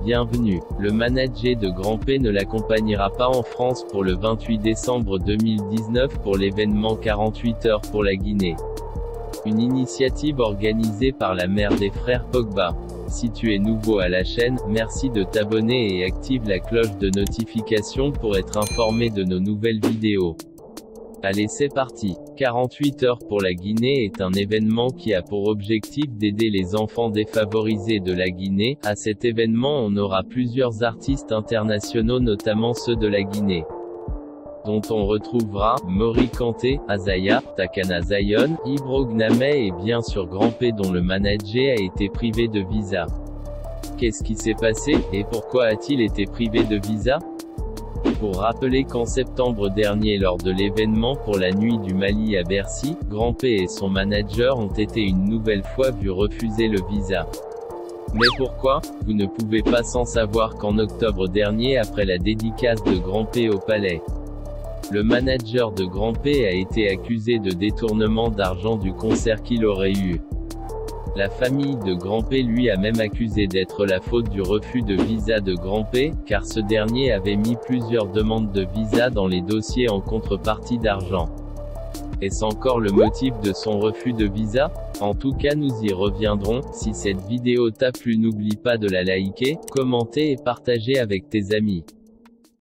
bienvenue. Le manager de Grand P ne l'accompagnera pas en France pour le 28 décembre 2019 pour l'événement 48 heures pour la Guinée. Une initiative organisée par la mère des frères Pogba. Si tu es nouveau à la chaîne, merci de t'abonner et active la cloche de notification pour être informé de nos nouvelles vidéos. Allez, c'est parti. 48 heures pour la Guinée est un événement qui a pour objectif d'aider les enfants défavorisés de la Guinée. À cet événement, on aura plusieurs artistes internationaux, notamment ceux de la Guinée, dont on retrouvera Mori Kanté, Azaya, Takana Zion, Ibro Gnamé et bien sûr Grand P dont le manager a été privé de visa. Qu'est-ce qui s'est passé, et pourquoi a-t-il été privé de visa? Pour rappeler qu'en septembre dernier lors de l'événement pour la nuit du Mali à Bercy, Grand P et son manager ont été une nouvelle fois vus refuser le visa. Mais pourquoi? Vous ne pouvez pas sans savoir qu'en octobre dernier, après la dédicace de Grand P au Palais, le manager de Grand P a été accusé de détournement d'argent du concert qu'il aurait eu. La famille de Grand P lui a même accusé d'être la faute du refus de visa de Grand P, car ce dernier avait mis plusieurs demandes de visa dans les dossiers en contrepartie d'argent. Est-ce encore le motif de son refus de visa? En tout cas, nous y reviendrons. Si cette vidéo t'a plu, n'oublie pas de la liker, commenter et partager avec tes amis.